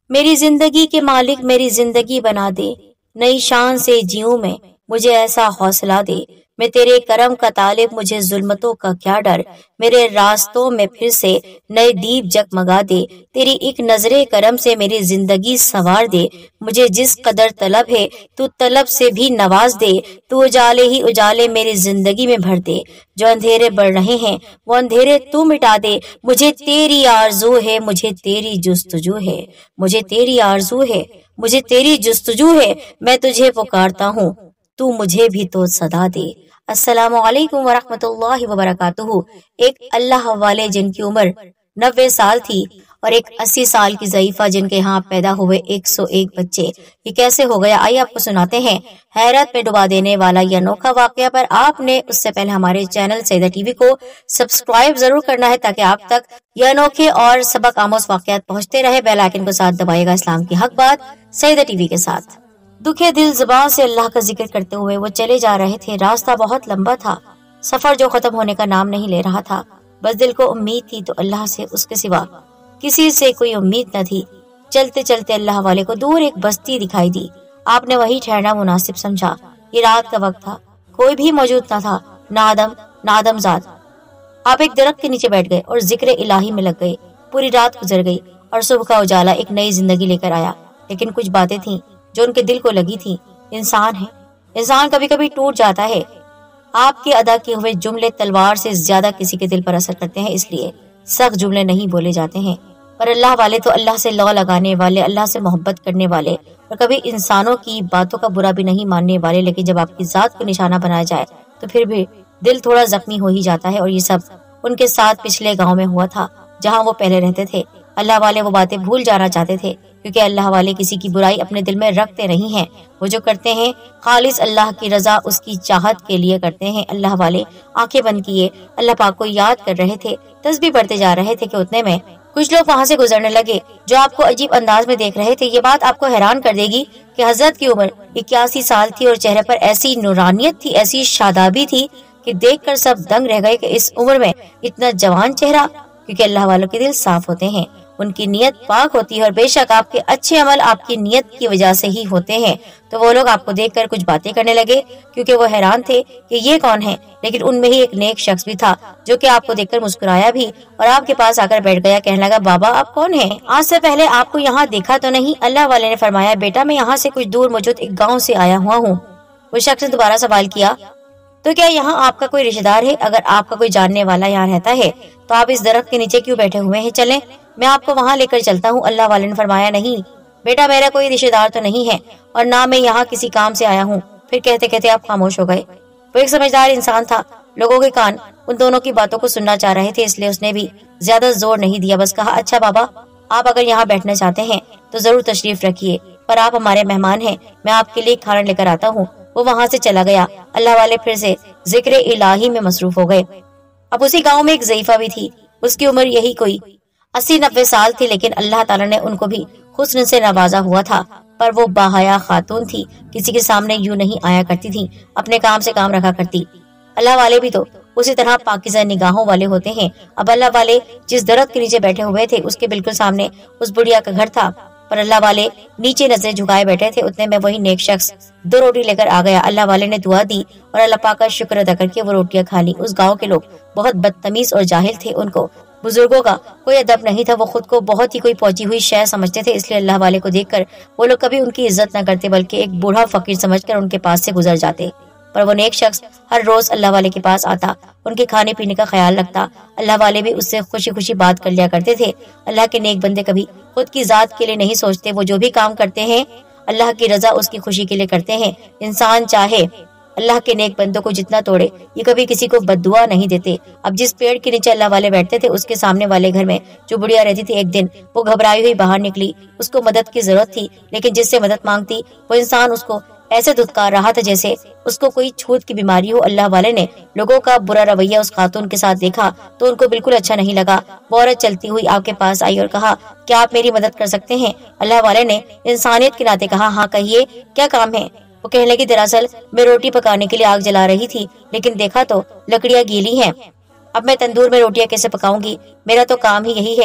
मेरी जिंदगी के मालिक मेरी जिंदगी बना दे, नई शान से जीऊं मैं, मुझे ऐसा हौसला दे। मैं तेरे करम का तालिब, मुझे जुल्मतों का क्या डर, मेरे रास्तों में फिर से नए दीप जगमगा दे। तेरी एक नजरे करम से मेरी जिंदगी संवार दे, मुझे जिस कदर तलब है तू तलब से भी नवाज दे। तू उजाले ही उजाले मेरी जिंदगी में भर दे, जो अंधेरे बढ़ रहे हैं वो अंधेरे तू मिटा दे। मुझे तेरी आरज़ू है, मुझे तेरी जुस्तजू है, मुझे तेरी आरज़ू है, मुझे तेरी जुस्तजू है। मैं तुझे पुकारता हूँ, तू मुझे भी तो सदा दे। अस्सलामु अलैकुम वरहमतुल्लाहि वबरकातुहू। एक अल्लाह वाले जिनकी उम्र 90 साल थी और एक 80 साल की ज़ईफा जिनके यहाँ पैदा हुए 101 बच्चे, ये कैसे हो गया? आइए आपको सुनाते हैं हैरत में डुबा देने वाला यह अनोखा वाकया। पर आपने उससे पहले हमारे चैनल सईदा टीवी को सब्सक्राइब जरूर करना है ताकि आप तक यह अनोखे और सबक आमोज वाकयात पहुँचते रहे। बेल आइकन को साथ दबाइएगा। इस्लाम की हक बात सईदा टीवी के साथ। दुखे दिल ज़ुबान से अल्लाह का जिक्र करते हुए वो चले जा रहे थे। रास्ता बहुत लंबा था, सफर जो खत्म होने का नाम नहीं ले रहा था। बस दिल को उम्मीद थी तो अल्लाह से उसके सिवा किसी से कोई उम्मीद न थी। चलते चलते अल्लाह वाले को दूर एक बस्ती दिखाई दी। आपने वहीं ठहरना मुनासिब समझा। ये रात का वक्त था, कोई भी मौजूद न था, ना आदम ना आदमजाद। आप एक दरख्त के नीचे बैठ गए और जिक्र इलाही में लग गए। पूरी रात गुजर गई और सुबह का उजाला एक नई जिंदगी लेकर आया। लेकिन कुछ बातें थीं जो उनके दिल को लगी थी। इंसान है, इंसान कभी कभी टूट जाता है। आपके अदा किए हुए जुमले तलवार से ज्यादा किसी के दिल पर असर करते हैं, इसलिए सख्त जुमले नहीं बोले जाते हैं। पर अल्लाह वाले तो अल्लाह से लौ लगाने वाले, अल्लाह से मोहब्बत करने वाले और कभी इंसानों की बातों का बुरा भी नहीं मानने वाले। लेकिन जब आपकी जात को निशाना बनाया जाए तो फिर भी दिल थोड़ा जख्मी हो ही जाता है। और ये सब उनके साथ पिछले गाँव में हुआ था जहाँ वो पहले रहते थे। अल्लाह वाले वो बातें भूल जाना चाहते थे क्योंकि अल्लाह वाले किसी की बुराई अपने दिल में रखते नहीं हैं। वो जो करते हैं खालिस अल्लाह की रजा, उसकी चाहत के लिए करते हैं। अल्लाह वाले आंखें बंद किए अल्लाह पाक को याद कर रहे थे, तस्बीह पढ़ते जा रहे थे कि उतने में कुछ लोग वहाँ से गुजरने लगे जो आपको अजीब अंदाज में देख रहे थे। ये बात आपको हैरान कर देगी कि हजरत की उम्र 81 साल थी और चेहरे पर ऐसी नूरानियत थी, ऐसी शादाबी थी कि देखकर सब दंग रह गए कि इस उम्र में इतना जवान चेहरा। क्योंकि अल्लाह वालों के दिल साफ होते हैं, उनकी नियत पाक होती है और बेशक आपके अच्छे अमल आपकी नियत की वजह से ही होते हैं। तो वो लोग आपको देखकर कुछ बातें करने लगे क्योंकि वो हैरान थे कि ये कौन है। लेकिन उनमें ही एक नेक शख्स भी था जो कि आपको देखकर मुस्कुराया भी और आपके पास आकर बैठ गया। कहने लगा, बाबा आप कौन हैं? आज से पहले आपको यहाँ देखा तो नहीं? अल्लाह वाले ने फरमाया, बेटा मैं यहाँ से कुछ दूर मौजूद एक गाँव से आया हुआ हूँ। वो शख्स ने दोबारा सवाल किया, तो क्या यहाँ आपका कोई रिश्तेदार है? अगर आपका कोई जानने वाला यहाँ रहता है तो आप इस दरख्त के नीचे क्यों बैठे हुए हैं? चलें मैं आपको वहाँ लेकर चलता हूँ। अल्लाह वाले ने फरमाया, नहीं बेटा मेरा कोई रिश्तेदार तो नहीं है और ना मैं यहाँ किसी काम से आया हूँ। फिर कहते कहते आप खामोश हो गए। वो एक समझदार इंसान था, लोगों के कान उन दोनों की बातों को सुनना चाह रहे थे, इसलिए उसने भी ज्यादा जोर नहीं दिया, बस कहा, अच्छा बाबा आप अगर यहाँ बैठना चाहते हैं तो जरूर तशरीफ रखिए, पर आप हमारे मेहमान हैं, मैं आपके लिए खाना लेकर आता हूँ। वो वहाँ से चला गया। अल्लाह वाले फिर से जिक्र इलाही में मसरूफ हो गए। अब उसी गाँव में एक ज़ईफा भी थी। उसकी उम्र यही कोई 80-90 साल थी, लेकिन अल्लाह ताला ने उनको भी हुस्न से नवाजा हुआ था। पर वो बाहया खातून थी, किसी के सामने यूं नहीं आया करती थी, अपने काम से काम रखा करती। अल्लाह वाले भी तो उसी तरह पाकिज़ा निगाहों वाले होते हैं। अब अल्लाह वाले जिस दरख्त के नीचे बैठे हुए थे उसके बिल्कुल सामने उस बुढ़िया का घर था, पर अल्लाह वाले नीचे नजरें झुकाए बैठे थे। उतने में वही नेक शख्स 2 रोटी लेकर आ गया। अल्लाह वाले ने दुआ दी और अल्लाह पाक का शुक्र अदा करके वो रोटियां खा ली। उस गांव के लोग बहुत बदतमीज और जाहिल थे, उनको बुजुर्गों का कोई अदब नहीं था, वो खुद को बहुत ही कोई पहुंची हुई शय समझते थे, इसलिए अल्लाह वाले को देखकर वो लोग कभी उनकी इज्जत न करते बल्कि एक बूढ़ा फकीर समझकर उनके पास से गुजर जाते। पर वो नेक शख्स हर रोज अल्लाह वाले के पास आता, उनके खाने पीने का ख्याल रखता। अल्लाह वाले भी उससे खुशी खुशी बात कर लिया करते थे। अल्लाह के नेक बंदे कभी खुद की जात के लिए नहीं सोचते, वो जो भी काम करते हैं अल्लाह की रजा उसकी खुशी के लिए करते हैं। इंसान चाहे अल्लाह के नेक बंदों को जितना तोड़े, ये कभी किसी को बद्दुआ नहीं देते। अब जिस पेड़ के नीचे अल्लाह वाले बैठते थे उसके सामने वाले घर में जो बुढ़िया रहती थी, एक दिन वो घबराई हुई बाहर निकली। उसको मदद की जरूरत थी, लेकिन जिससे मदद मांगती वो इंसान उसको ऐसे धुतकार रहा था जैसे उसको कोई छूत की बीमारी हो। अल्लाह वाले ने लोगों का बुरा रवैया उस खातून के साथ देखा तो उनको बिल्कुल अच्छा नहीं लगा। वो औरत चलती हुई आपके पास आई और कहा, क्या आप मेरी मदद कर सकते हैं? अल्लाह वाले ने इंसानियत के नाते कहा, हाँ कहिए क्या काम है? वो कहने लगी, दरअसल मैं रोटी पकाने के लिए आग जला रही थी, लेकिन देखा तो लकड़ियाँ गीली हैं। अब मैं तंदूर में रोटियां कैसे पकाऊंगी? मेरा तो काम ही यही है।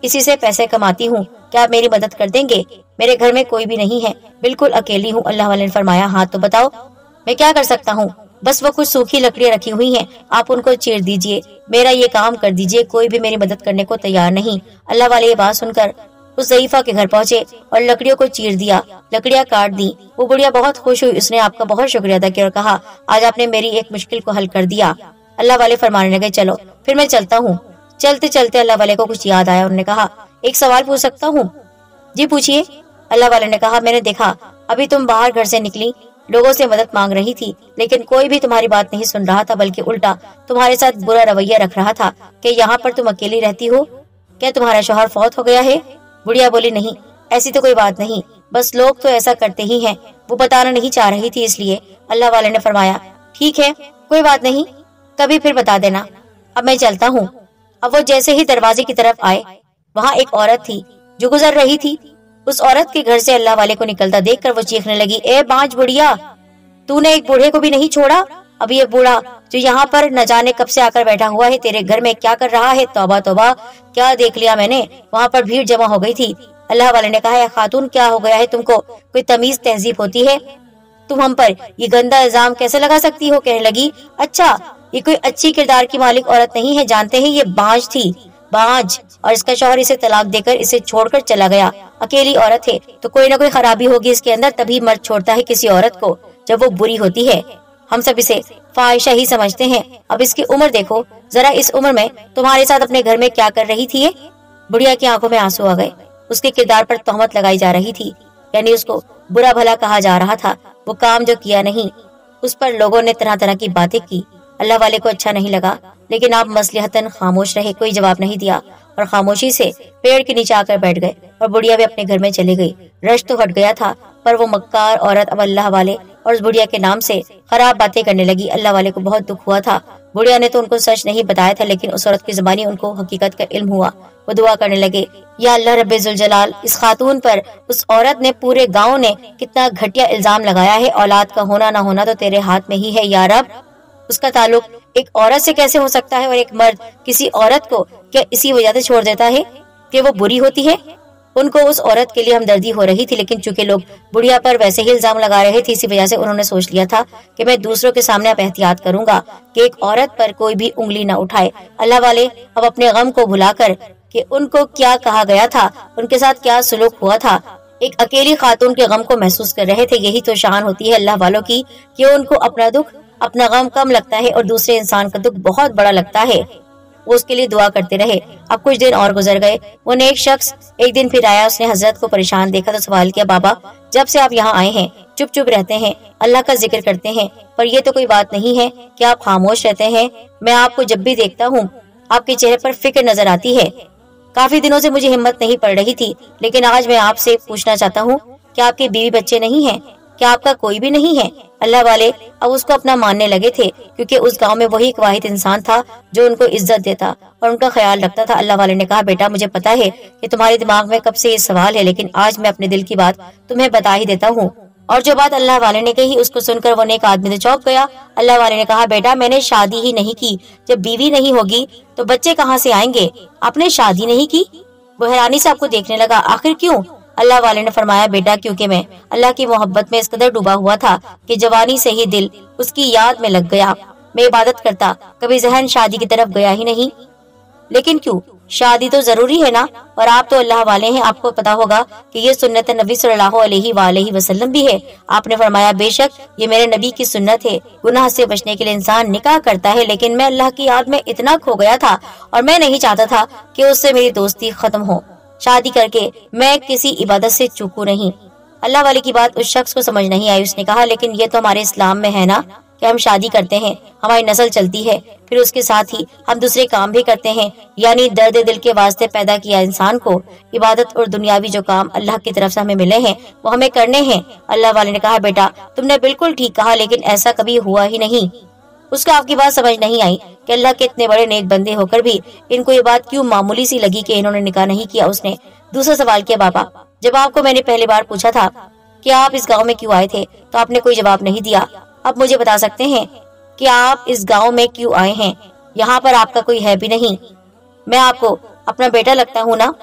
इसी से पैसे कमाती हूँ, क्या आप मेरी मदद कर देंगे? मेरे घर में कोई भी नहीं है, बिल्कुल अकेली हूँ। अल्लाह वाले ने फरमाया, हाँ तो बताओ मैं क्या कर सकता हूँ? बस वो कुछ सूखी लकड़ियाँ रखी हुई हैं, आप उनको चीर दीजिए, मेरा ये काम कर दीजिए, कोई भी मेरी मदद करने को तैयार नहीं। अल्लाह वाले ये बात सुनकर उस ज़ईफा के घर पहुंचे और लकड़ियों को चीर दिया, लकड़ियां काट दी। वो बुढ़िया बहुत खुश हुई, उसने आपका बहुत शुक्रिया अदा किया और कहा, आज आपने मेरी एक मुश्किल को हल कर दिया। अल्लाह वाले फरमाने लगे, चलो फिर मैं चलता हूँ। चलते चलते अल्लाह वाले को कुछ याद आया, उन्होंने कहा, एक सवाल पूछ सकता हूँ? जी पूछिए। अल्लाह वाले ने कहा, मैंने देखा अभी तुम बाहर घर से निकली, लोगों से मदद मांग रही थी, लेकिन कोई भी तुम्हारी बात नहीं सुन रहा था, बल्कि उल्टा तुम्हारे साथ बुरा रवैया रख रहा था कि यहाँ पर तुम अकेली रहती हो, क्या तुम्हारा शौहर फौत हो गया है? बुढ़िया बोली, नहीं, ऐसी तो कोई बात नहीं, बस लोग तो ऐसा करते ही हैं, वो बताना नहीं चाह रही थी इसलिए। अल्लाह वाले ने फरमाया, ठीक है कोई बात नहीं, कभी फिर बता देना, अब मैं चलता हूँ। अब वो जैसे ही दरवाजे की तरफ आए, वहाँ एक औरत थी जो गुजर रही थी। उस औरत के घर से अल्लाह वाले को निकलता देखकर वो चीखने लगी, ए बांझ बुढ़िया, तूने एक बूढ़े को भी नहीं छोड़ा? अब ये बूढ़ा जो यहाँ पर न जाने कब से आकर बैठा हुआ है, तेरे घर में क्या कर रहा है? तौबा तौबा, क्या देख लिया मैंने? वहाँ पर भीड़ जमा हो गई थी। अल्लाह वाले ने कहा, खातून क्या हो गया है तुमको? कोई तमीज तहजीब होती है? तुम हम पर ये गंदा इल्जाम कैसे लगा सकती हो? कहने लगी, अच्छा ये कोई अच्छी किरदार की मालिक औरत नहीं है, जानते हैं ये बांझ थी, बांझ, और इसका शौहर इसे तलाक देकर इसे छोड़कर चला गया। अकेली औरत है तो कोई ना कोई खराबी होगी इसके अंदर, तभी मर्द छोड़ता है किसी औरत को जब वो बुरी होती है। हम सब इसे फाहिशा ही समझते हैं। अब इसकी उम्र देखो जरा, इस उम्र में तुम्हारे साथ अपने घर में क्या कर रही थी ये? बुढ़िया की आंखों में आंसू आ गए। उसके किरदार पर तोहमत लगाई जा रही थी, यानी उसको बुरा भला कहा जा रहा था। वो काम जो किया नहीं, उस पर लोगों ने तरह तरह की बातें की। अल्लाह वाले को अच्छा नहीं लगा, लेकिन आप मसलहतन खामोश रहे, कोई जवाब नहीं दिया और खामोशी से पेड़ के नीचे आकर बैठ गए और बुढ़िया भी अपने घर में चली गई। रश तो हट गया था, पर वो मक्कार औरत अब अल्लाह वाले और उस बुढ़िया के नाम से खराब बातें करने लगी। अल्लाह वाले को बहुत दुख हुआ था। बुढ़िया ने तो उनको सच नहीं बताया था, लेकिन उस औरत की ज़बानी उनको हकीकत का इल्म हुआ। वो दुआ करने लगे, या अल्लाह रब्बे जुल जलाल, इस खातून पर उस औरत ने, पूरे गांव ने कितना घटिया इल्जाम लगाया है। औलाद का होना ना होना तो तेरे हाथ में ही है या रब। उसका ताल्लुक एक औरत से कैसे हो सकता है? और एक मर्द किसी औरत को क्या इसी वजह से छोड़ देता है कि वो बुरी होती है? उनको उस औरत के लिए हमदर्दी हो रही थी, लेकिन चूंकि लोग बुढ़िया पर वैसे ही इल्जाम लगा रहे थे, इसी वजह से उन्होंने सोच लिया था कि मैं दूसरों के सामने अब एहतियात करूंगा कि एक औरत पर कोई भी उंगली न उठाए। अल्लाह वाले अब अपने गम को भुलाकर कि उनको क्या कहा गया था, उनके साथ क्या सुलूक हुआ था, एक अकेली खातून के गम को महसूस कर रहे थे। यही तो शान होती है अल्लाह वालों की कि उनको अपना दुख, अपना गम कम लगता है और दूसरे इंसान का दुख बहुत बड़ा लगता है। वो उसके लिए दुआ करते रहे। अब कुछ दिन और गुजर गए। वो नेक शख्स एक दिन फिर आया। उसने हजरत को परेशान देखा तो सवाल किया, बाबा जब से आप यहाँ आए हैं चुप चुप रहते हैं, अल्लाह का जिक्र करते हैं, पर ये तो कोई बात नहीं है कि आप खामोश रहते हैं। मैं आपको जब भी देखता हूँ आपके चेहरे पर फिक्र नजर आती है। काफी दिनों से मुझे हिम्मत नहीं पड़ रही थी, लेकिन आज मैं आपसे पूछना चाहता हूँ, क्या आपके बीवी बच्चे नहीं हैं? क्या आपका कोई भी नहीं है? अल्लाह वाले अब उसको अपना मानने लगे थे, क्योंकि उस गांव में वही एक वाहिद इंसान था जो उनको इज्जत देता और उनका ख्याल रखता था। अल्लाह वाले ने कहा, बेटा मुझे पता है कि तुम्हारे दिमाग में कब से ये सवाल है, लेकिन आज मैं अपने दिल की बात तुम्हें बता ही देता हूँ। और जो बात अल्लाह वाले ने कही उसको सुनकर वो नेक आदमी तो चौंक गया। अल्लाह वाले ने कहा, बेटा मैंने शादी ही नहीं की, जब बीवी नहीं होगी तो बच्चे कहाँ से आएंगे? आपने शादी नहीं की? वो हैरानी से आपको देखने लगा। आखिर क्यों? अल्लाह वाले ने फरमाया, बेटा क्योंकि मैं अल्लाह की मोहब्बत में इस कदर डूबा हुआ था कि जवानी से ही दिल उसकी याद में लग गया। मैं इबादत करता, कभी जहन शादी की तरफ गया ही नहीं। लेकिन क्यों? शादी तो जरूरी है ना, और आप तो अल्लाह वाले हैं, आपको पता होगा कि ये सुन्नत नबी सल्लल्लाहु अलैहि वसल्लम भी है। आपने फरमाया, बेशक ये मेरे नबी की सुन्नत है। गुनाह से बचने के लिए इंसान निकाह करता है, लेकिन मैं अल्लाह की याद में इतना खो गया था और मैं नहीं चाहता था कि उससे मेरी दोस्ती खत्म हो। शादी करके मैं किसी इबादत से चूकू नहीं। अल्लाह वाले की बात उस शख्स को समझ नहीं आई। उसने कहा, लेकिन ये तो हमारे इस्लाम में है ना कि हम शादी करते हैं, हमारी नस्ल चलती है, फिर उसके साथ ही हम दूसरे काम भी करते हैं, यानी दर्द दिल के वास्ते पैदा किया इंसान को इबादत और दुनियावी जो काम अल्लाह की तरफ से हमें मिले हैं वो हमें करने हैं। अल्लाह वाले ने कहा, बेटा तुमने बिल्कुल ठीक कहा, लेकिन ऐसा कभी हुआ ही नहीं। उसका आपकी बात समझ नहीं आई कि अल्लाह के इतने बड़े नेक बंदे होकर भी इनको ये बात क्यों मामूली सी लगी कि इन्होंने निकाह नहीं किया। उसने दूसरा सवाल किया, बाबा जब आपको मैंने पहली बार पूछा था कि आप इस गांव में क्यों आए थे तो आपने कोई जवाब नहीं दिया। अब मुझे बता सकते हैं कि आप इस गांव में क्यों आए हैं? यहाँ पर आपका कोई है भी नहीं। मैं आपको अपना बेटा लगता हूँ ना?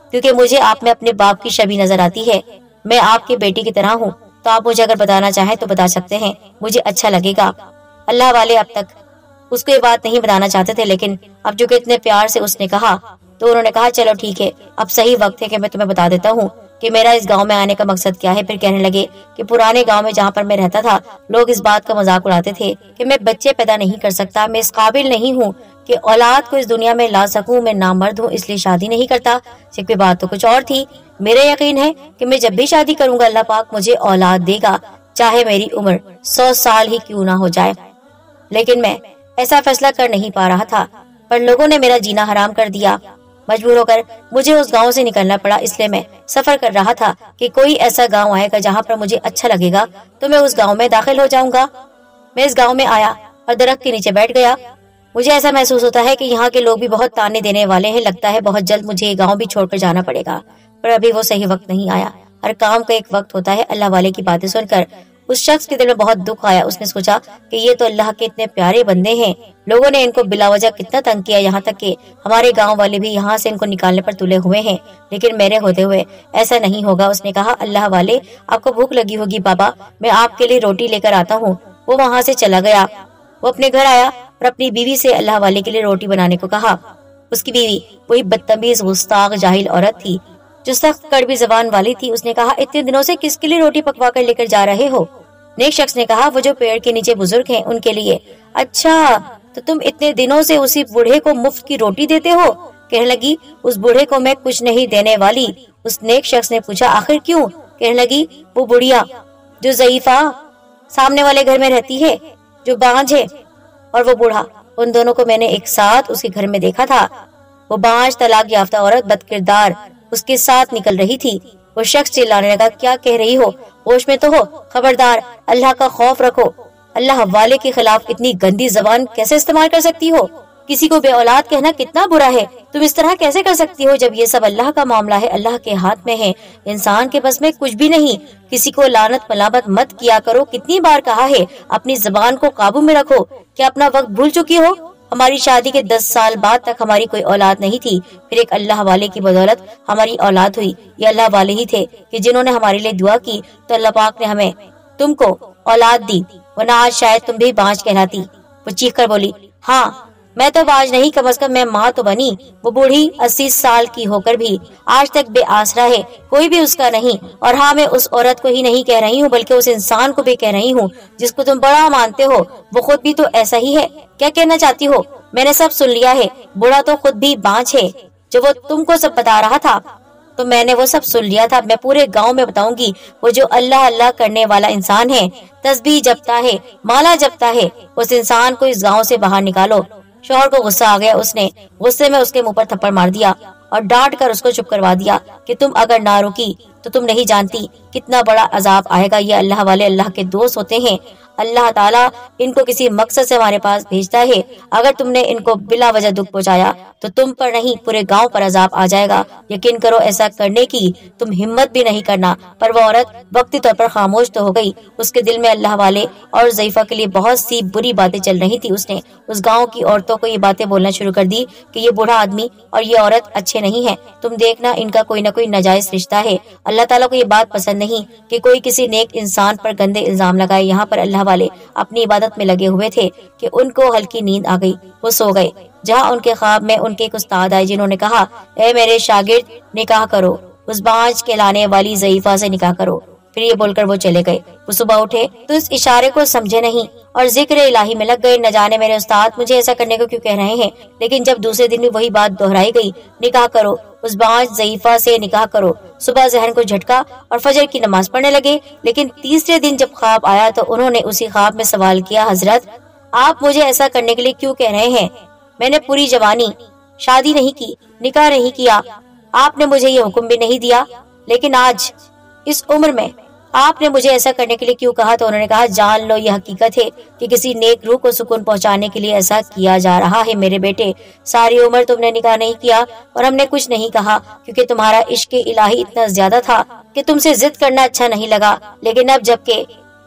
کیونکہ مجھے آپ میں اپنے باپ کی شبیہ نظر آتی ہے. میں آپ کے بیٹی کی طرح ہوں, تو آپ مجھے اگر بتانا چاہیں تو بتا سکتے ہیں, مجھے اچھا لگے گا. اللہ والے اب تک اس کو یہ بات نہیں بتانا چاہتے تھے, لیکن اب جو کہ اتنے پیار سے اس نے کہا تو انہوں نے کہا چلو ٹھیک ہے, اب صحیح وقت ہے کہ میں تمہیں بتا دیتا ہوں کہ میرا اس گاؤں میں آنے کا مقصد کیا ہے. پھر کہنے لگے کہ پرانے گاؤں میں جہاں پر میں رہتا تھا لوگ اس بات کا مذاق اڑاتے تھے کہ میں بچے پیدا نہیں کر سکتا, میں اس قابل نہیں ہوں کہ اولاد کو اس دنیا میں لا سکوں, میں نامرد ہوں اس لیے شادی نہیں کرتا. صرف بات تو کچھ اور تھی. میرا یقین ہے کہ میں جب بھی شادی کروں گا اللہ پاک مجھے اولاد دے گا, چاہے میری عمر 100 سال ہی کیوں نہ ہو جائے. لیکن میں ایسا فیصلہ کر نہیں پا رہا تھا, پر لوگوں نے میرا جینا حرام کر دیا. مجبور ہو کر مجھے اس گاؤں سے نکلنا پڑا, اس لیے میں سفر کر رہا تھا کہ کوئی ایسا گاؤں آئے گا جہاں پر مجھے اچھا لگے گا تو میں اس گاؤں میں داخل ہو جاؤں گا. میں اس گاؤں میں آیا اور درخت کے نیچے بیٹھ گیا. مجھے ایسا محسوس ہوتا ہے کہ یہاں کے لوگ بھی بہت تانے دینے والے ہیں, لگتا ہے بہت جلد مجھے یہ گاؤں بھی چھوڑ کر جانا پڑے گا, پر ابھی وہ صحیح وقت نہیں آیا. ہر کام کا ایک وقت ہوتا ہے. اللہ والے کی باتیں سن کر اس شخص کے دل میں بہت دکھ آیا. اس نے سوچا کہ یہ تو اللہ کے اتنے پیارے بندے ہیں, لوگوں نے ان کو بلا وجہ کتنا تنگ کیا, یہاں تک کہ ہمارے گاؤں والے بھی یہاں سے ان کو نکالنے پر تلے ہوئے ہیں, لیکن میرے ہوتے ہوئے ایسا نہیں ہوگا. اس نے کہا اللہ والے آپ کو بھوک لگی ہوگی, بابا میں آپ کے لیے روٹی لے کر آتا ہوں. وہ وہاں سے چلا گیا. وہ اپنے گھر آیا اور اپنی بیوی سے اللہ والے کے لیے روٹی بنانے کو کہا. اس کی بیوی وہی بدتمیز گستاخ جاہل عورت تھی جو سخت کڑوی زبان والی تھی. اس نے کہا اتنے دنوں سے کس کے لیے روٹی پکوا کر لے کر جا رہے ہو؟ نیک شخص نے کہا وہ جو پیڑ کے نیچے بزرگ ہیں ان کے لیے. اچھا تو تم اتنے دنوں سے اسی بوڑھے کو مفت کی روٹی دیتے ہو؟ کہنے لگی اس بوڑھے کو میں کچھ نہیں دینے والی. اس نیک شخص نے پوچھا آخر کیوں؟ کہنے لگی وہ بڑھیا جو ضعیفہ سامنے والے گھر میں رہتی ہے, جو بانجھ ہے, اور وہ بوڑھا, ان دونوں کو میں نے ایک ساتھ اس کے گھر میں دیکھا تھا. وہ بانجھ طلاق یافتہ عورت بد کردار اس کے ساتھ نکل رہی تھی. وہ شخص چلانے لگا کیا کہہ رہی ہو, ہوش میں تو ہو, خبردار اللہ کا خوف رکھو. اللہ والے کے خلاف اتنی گندی زبان کیسے استعمال کر سکتی ہو؟ کسی کو بے اولاد کہنا کتنا برا ہے, تم اس طرح کیسے کر سکتی ہو جب یہ سب اللہ کا معاملہ ہے, اللہ کے ہاتھ میں ہے, انسان کے بس میں کچھ بھی نہیں. کسی کو لعنت ملامت مت کیا کرو, کتنی بار کہا ہے اپنی زبان کو قابو میں رکھو. کیا اپنا وقت بھول چکی ہو؟ ہماری شادی کے 10 سال بعد تک ہماری کوئی اولاد نہیں تھی, پھر ایک اللہ والے کی بدولت ہماری اولاد ہوئی. یہ اللہ والے ہی تھے کہ جنہوں نے ہمارے لیے دعا کی تو اللہ پاک نے ہمیں تم کو اولاد دی, ورنہ آج شاید تم بھی بانجھ کہلاتی. وہ چیخ کر بولی ہاں میں تو بانجھ نہیں, کم از کم میں ماں تو بنی. وہ بوڑھی 80 سال کی ہو کر بھی آج تک بے آسرا ہے, کوئی بھی اس کا نہیں. اور ہاں میں اس عورت کو ہی نہیں کہہ رہی ہوں بلکہ اس انسان کو بھی کہہ رہی ہوں جس کو تم بڑا مانتے ہو, وہ خود بھی تو ایسا ہی ہے. کیا کہنا چاہتی ہو؟ میں نے سب سن لیا ہے. بوڑھا تو خود بھی بانجھ ہے, جو وہ تم کو سب بتا رہا تھا تو میں نے وہ سب سن لیا تھا. میں پورے گاؤں میں بتاؤں گی وہ جو اللہ اللہ کرنے والا انسان ہے, تسبیح جپتا ہے, مالا جپتا ہے, اس انسان کو اس گاؤں سے باہر نکالو. شوہر کو غصہ آ گیا. اس نے غصے میں اس کے منہ پر تھپڑ مار دیا اور ڈانٹ کر اس کو چپ کروا دیا کہ تم اگر نہ روکی تو تم نہیں جانتی کتنا بڑا عذاب آئے گا. یہ اللہ والے اللہ کے دوست ہوتے ہیں, اللہ تعالیٰ ان کو کسی مقصد سے ہمارے پاس بھیجتا ہے. اگر تم نے ان کو بلا وجہ دکھ پہنچایا تو تم پر نہیں پورے گاؤں پر عذاب آ جائے گا. یقین کرو ایسا کرنے کی تم ہمت بھی نہیں کرنا. پر وہ عورت وقتی طور پر خاموش تو ہو گئی. اس کے دل میں اللہ والے اور ضعیفہ کے لیے بہت سی بری باتیں چل رہی تھی. اس نے اس گاؤں کی عورتوں کو یہ باتیں بولنا شروع کر دی کہ یہ بوڑھا آدمی اور یہ عورت اچھے نہیں ہیں, تم دیکھنا ان کا کوئی نہ کوئی ناجائز رشتہ ہے. اللہ تعالیٰ کو یہ بات پسند نہیں کہ کوئی کسی نیک انسان پر گندے الزام لگائے. یہاں پر اللہ والے اپنی عبادت میں لگے ہوئے تھے کہ ان کو ہلکی نیند آ گئی. وہ سو گئے. جہاں ان کے خواب میں ان کے ایک استاد آئے جنہوں نے کہا اے میرے شاگرد نکاح کرو, اس بانجھ کہلانے والی ضعیفہ سے نکاح کرو. پھر یہ بول کر وہ چلے گئے. وہ صبح اٹھے تو اس اشارے کو سمجھے نہیں اور ذکر الہی میں لگ گئے. نہ جانے میرے استاد مجھے ایسا کرنے کو کیوں کہہ رہے ہیں. لیکن جب دوسرے دن بھی وہی بات دہرائی گئی, نکاح کرو, اس بانجھ ضعیفہ سے نکاح کرو. صبح ذہن کو جھٹکا اور فجر کی نماز پڑھنے لگے. لیکن تیسرے دن جب خواب آیا تو انہوں نے اسی خواب میں سوال کیا حضرت آپ مجھے ایسا کرنے کے لیے کیوں کہہ رہے ہیں؟ میں نے پوری جوانی شادی نہیں کی, نکاح نہیں کیا, آپ نے مجھے یہ حکم بھی نہیں دیا, لیکن آج اس عمر میں آپ نے مجھے ایسا کرنے کے لیے کیوں کہا؟ تو انہوں نے کہا جان لو یہ حقیقت ہے کہ کسی نیک روح کو سکون پہنچانے کے لیے ایسا کیا جا رہا ہے. میرے بیٹے ساری عمر تم نے نکاح نہیں کیا اور ہم نے کچھ نہیں کہا کیونکہ تمہارا عشق الہی اتنا زیادہ تھا کہ تم سے ضد کرنا اچھا نہیں لگا. لیکن اب جب کہ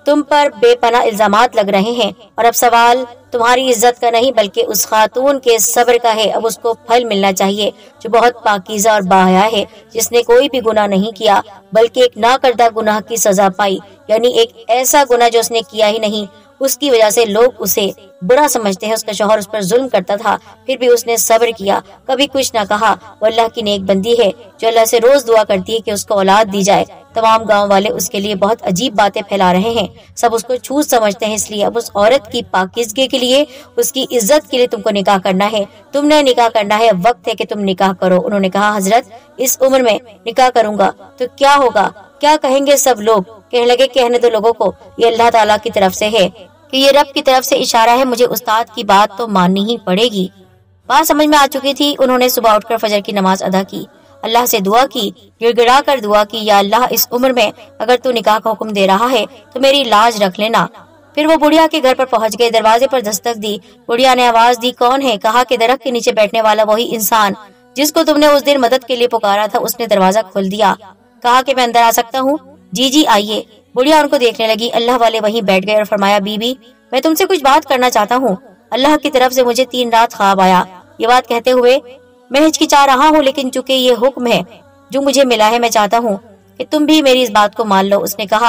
तुम पर बेपनाह इल्जामात लग रहे हैं और अब सवाल तुम्हारी इज्जत का नहीं बल्कि उस खातून के सब्र का है। अब उसको फल मिलना चाहिए जो बहुत पाकीज़ा और बाहया है, जिसने कोई भी गुनाह नहीं किया बल्कि एक ना करदा गुनाह की सजा पाई, यानी एक ऐसा गुनाह जो उसने किया ही नहीं, उसकी वजह से लोग उसे बुरा समझते हैं। उसका शौहर उस पर जुल्म करता था, फिर भी उसने सब्र किया, कभी कुछ ना कहा। वो अल्लाह की नेक बंदी है जो अल्लाह से रोज दुआ करती है कि उसको औलाद दी जाए। तमाम गांव वाले उसके लिए बहुत अजीब बातें फैला रहे हैं, सब उसको छूत समझते हैं। इसलिए अब उस औरत की पाकीज़गी के लिए, उसकी इज्जत के लिए तुमको निकाह करना है। तुमने निकाह करना है, अब वक्त है कि तुम निकाह करो। उन्होंने कहा, हजरत इस उम्र में निकाह करूंगा तो क्या होगा, क्या कहेंगे सब लोग? कहने लगे, कहने दो लोगों को, ये अल्लाह ताला की तरफ से है कि ये रब की तरफ से इशारा है, मुझे उस्ताद की बात तो माननी ही पड़ेगी। बात समझ में आ चुकी थी। उन्होंने सुबह उठकर फजर की नमाज अदा की, अल्लाह से दुआ की, गिड़गिड़ा कर दुआ की, या अल्लाह इस उम्र में अगर तू निकाह का हुक्म दे रहा है तो मेरी लाज रख लेना। फिर वो बुढ़िया के घर पर पहुंच गए, दरवाजे पर दस्तक दी। बुढ़िया ने आवाज दी, कौन है? कहा कि दरख्त के नीचे बैठने वाला वही इंसान जिसको तुमने उस दिन मदद के लिए पुकारा था। उसने दरवाजा खोल दिया, कहा कि मैं अंदर आ सकता हूँ? जी जी आइए। बुढ़िया उनको देखने लगी। अल्लाह वाले वहीं बैठ गए और फरमाया, बीबी मैं तुमसे कुछ बात करना चाहता हूँ। अल्लाह की तरफ से मुझे 3 रात ख्वाब आया। ये बात कहते हुए मैं हिचकिचा रहा हूँ, लेकिन चूंकि ये हुक्म है जो मुझे मिला है, मैं चाहता हूँ कि तुम भी मेरी इस बात को मान लो। उसने कहा,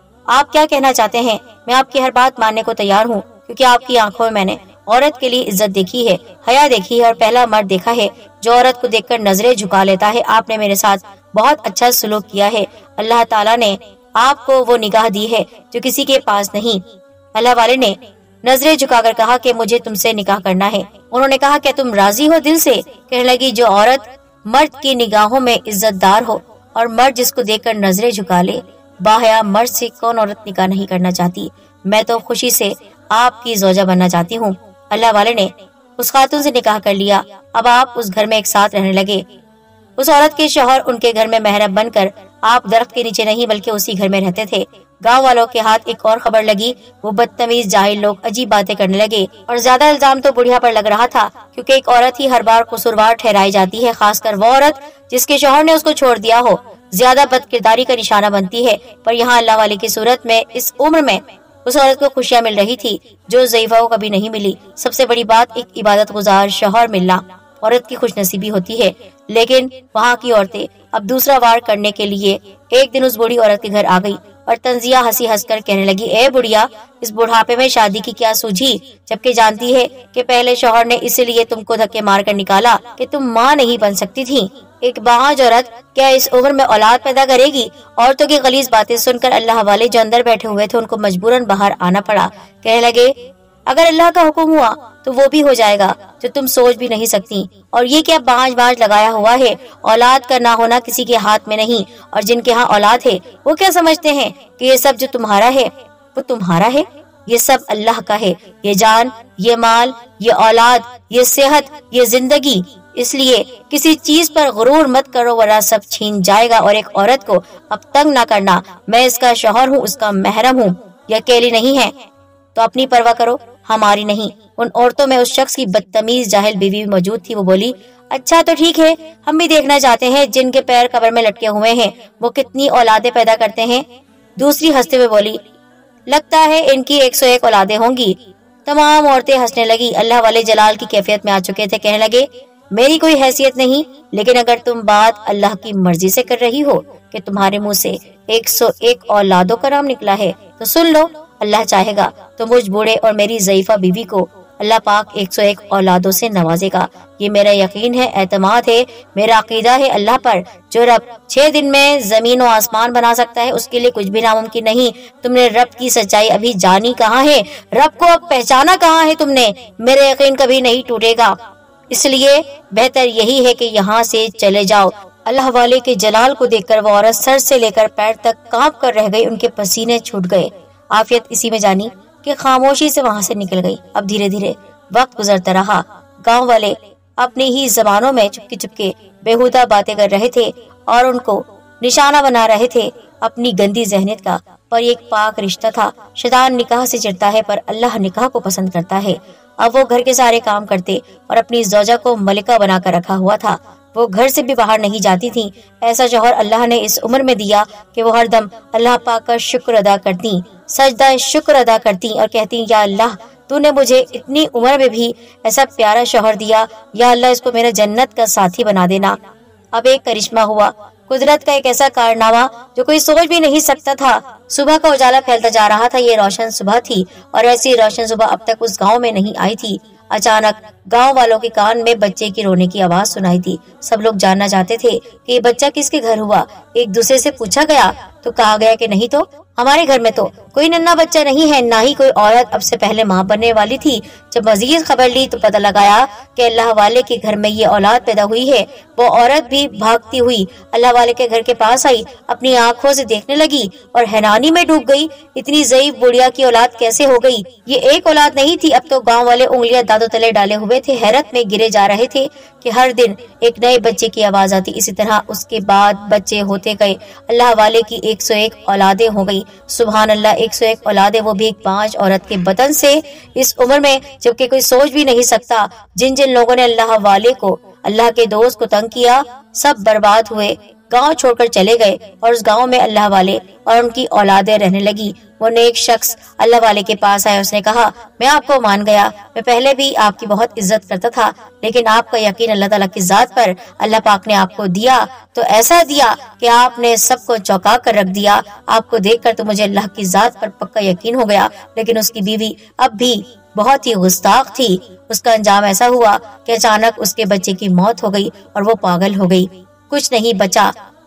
आप क्या कहना चाहते हैं? मैं आपकी हर बात मानने को तैयार हूँ, क्योंकि आपकी आंखों में मैंने औरत के लिए इज्जत देखी है, हया देखी है और पहला मर्द देखा है जो औरत को देखकर नजरें झुका लेता है। आपने मेरे साथ बहुत अच्छा सलूक किया है। अल्लाह ताला ने आपको वो निगाह दी है जो किसी के पास नहीं। अल्लाह वाले ने नजरें झुकाकर कहा कि मुझे तुमसे निकाह करना है। उन्होंने कहा, क्या तुम राजी हो दिल से? कहने लगी, जो औरत मर्द की निगाहों में इज्जतदार हो और मर्द जिसको देखकर नजरें झुका ले, बाहया मर्द से कौन औरत निकाह नहीं करना चाहती? मैं तो खुशी से आपकी ज़ौजा बनना चाहती हूँ। अल्लाह वाले ने उस खातून से निकाह कर लिया। अब आप उस घर में एक साथ रहने लगे। उस औरत के शौहर उनके घर में मेहरब बनकर आप दरख्त के नीचे नहीं बल्कि उसी घर में रहते थे। गांव वालों के हाथ एक और खबर लगी। वो बदतमीज जाहिल लोग अजीब बातें करने लगे और ज्यादा इल्जाम तो बुढ़िया पर लग रहा था, क्योंकि एक औरत ही हर बार कसूरवार ठहराई जाती है, खासकर वो औरत जिसके शौहर ने उसको छोड़ दिया हो, ज्यादा बदकिरदारी का निशाना बनती है। पर यहाँ अल्लाह वाले की सूरत में इस उम्र में उस औरत को खुशियाँ मिल रही थी जो ज़ईफ़ा को कभी नहीं मिली। सबसे बड़ी बात, एक इबादत गुजार शौहर मिलना औरत की खुशनसीबी होती है। लेकिन वहाँ की औरतें अब दूसरा वार करने के लिए एक दिन उस बूढ़ी औरत के घर आ गई और तंजिया हंसी हंसकर कहने लगी, ए बुढ़िया, इस बुढ़ापे में शादी की क्या सूझी, जबकि जानती है कि पहले शौहर ने इसलिए तुमको धक्के मार कर निकाला कि तुम माँ नहीं बन सकती थी। एक बाज औरत क्या इस उम्र में औलाद पैदा करेगी? औरतों की गलीज बातें सुनकर अल्लाह वाले जो अंदर बैठे हुए थे उनको मजबूरन बाहर आना पड़ा। कहने लगे, अगर अल्लाह का हुक्म हुआ तो वो भी हो जाएगा जो तुम सोच भी नहीं सकती। और ये क्या बाज बाज लगाया हुआ है? औलाद का ना होना किसी के हाथ में नहीं, और जिनके यहाँ औलाद है वो क्या समझते हैं कि ये सब जो तुम्हारा है वो तुम्हारा है? ये सब अल्लाह का है। ये जान, ये माल, ये औलाद, ये सेहत, ये जिंदगी। इसलिए किसी चीज पर गुरूर मत करो वरना सब छीन जाएगा। और एक औरत को अब तंग ना करना। मैं इसका शौहर हूँ, उसका महरम हूँ। ये अकेली नहीं है तो अपनी परवाह करो, हमारी नहीं। उन औरतों में उस शख्स की बदतमीज जाहिल बीवी भी मौजूद थी। वो बोली, अच्छा तो ठीक है, हम भी देखना चाहते हैं जिनके पैर कब्र में लटके हुए हैं वो कितनी औलादें पैदा करते हैं। दूसरी हंसते हुए बोली, लगता है इनकी 101 औलादें होंगी। तमाम औरतें हंसने लगी। अल्लाह वाले जलाल की कैफियत में आ चुके थे। कहने लगे, मेरी कोई हैसियत नहीं, लेकिन अगर तुम बात अल्लाह की मर्जी से कर रही हो कि तुम्हारे मुंह से 101 औलादों का नाम निकला है तो सुन लो, अल्लाह चाहेगा तो मुझ बूढ़े और मेरी ज़ईफ़ा बीवी को अल्लाह पाक 101 औलादों से नवाजेगा। ये मेरा यकीन है, एतमाद है, मेरा अकीदा है अल्लाह पर। जो रब 6 दिन में जमीन और आसमान बना सकता है उसके लिए कुछ भी नामुमकिन नहीं। तुमने रब की सच्चाई अभी जानी कहाँ है? रब को अब पहचाना कहाँ है तुमने? मेरा यकीन कभी नहीं टूटेगा, इसलिए बेहतर यही है कि यहाँ से चले जाओ। अल्लाह वाले के जलाल को देखकर वो औरत सर से लेकर पैर तक कांप कर रह गई। उनके पसीने छूट गए। आफियत इसी में जानी कि खामोशी से वहाँ से निकल गई। अब धीरे धीरे वक्त गुजरता रहा। गांव वाले अपनी ही जबानों में चुपके चुपके बेहुदा बातें कर रहे थे और उनको निशाना बना रहे थे अपनी गंदी जहनियत का। पर एक पाक रिश्ता था। शैतान निकाह से चिढ़ता है पर अल्लाह निकाह को पसंद करता है। अब वो घर के सारे काम करते और अपनी ज़ौजा को मलिका बनाकर रखा हुआ था। वो घर से भी बाहर नहीं जाती थी। ऐसा शौहर अल्लाह ने इस उम्र में दिया कि वो हरदम अल्लाह पाक का शुक्र अदा करती। سجدہ شکر ادا کرتی اور کہتی یا اللہ تو نے مجھے اتنی عمر میں بھی ایسا پیارا شوہر دیا، یا اللہ اس کو میرا جنت کا ساتھی بنا دینا۔ اب ایک کرشمہ ہوا، قدرت کا ایک ایسا کارنامہ جو کوئی سوچ بھی نہیں سکتا تھا۔ صبح کا اجالا پھیلتا جا رہا تھا، یہ روشن صبح تھی اور ایسی روشن صبح اب تک اس گاؤں میں نہیں آئی تھی۔ اچانک گاؤں والوں کے کان میں بچے کی رونے کی آواز سنائی دی۔ سب لوگ جاننا چاہتے تھے کہ یہ بچہ کس کے گھر ہوا۔ ایک دوسرے سے پوچھا گیا تو کہا گیا کہ نہیں تو ہمارے گھر میں تو کوئی ننھا بچہ نہیں ہے، نہ ہی کوئی عورت اب سے پہلے ماں بننے والی تھی۔ جب مزید خبر لی تو پتہ لگایا کہ اللہ والے کے گھر میں یہ اولاد پیدا ہوئی ہے۔ وہ عورت بھی بھاگتی ہوئی اللہ والے کے گھر کے پاس آئی، اپنی آنکھوں سے دیکھنے لگی اور حیرانی میں ڈوب گئی، اتنی ضعیف بڑھیا کی اولاد کیسے ہو گئی؟ یہ ایک اولاد نہیں تھی، اب تو گاؤں والے انگلیاں دانتوں تلے ڈالے ہوئے تھے، حیرت میں گرے جا رہے تھے کہ ہر دن ایک نئے بچے کی آواز آتی۔ اسی طرح اس کے بعد بچے ہوتے گئے، اللہ والے کی 101 اولادیں ہو گئی۔ سبحان اللہ، 101 اولادیں، وہ بھی ایک 5 عورت کے بطن سے، اس عمر میں، جبکہ کوئی سوچ بھی نہیں سکتا جن جن لوگوں نے اللہ والے کو، اللہ کے دوست کو تنگ کیا، سب برباد ہوئے، گاؤں چھوڑ کر چلے گئے اور اس گاؤں میں اللہ والے اور ان کی اولادیں رہنے لگی۔ وہ نیک شخص اللہ والے کے پاس آیا، اس نے کہا میں آپ کو مان گیا، میں پہلے بھی آپ کی بہت عزت کرتا تھا، لیکن آپ کا یقین اللہ تعالیٰ کی ذات پر اللہ پاک نے آپ کو دیا تو ایسا دیا کہ آپ نے سب کو چونکا کر رکھ دیا۔ آپ کو دیکھ کر تو مجھے اللہ کی ذات پر پکا یقین ہو گیا، لیکن اس کی بیوی اب بھی بہت ہی گستاخ تھی۔ اس کا انجام ایسا ہوا کہ اچانک اس کے بچے کی موت ہو گئی اور وہ پاگل ہو گئی، کچھ نہیں بچا۔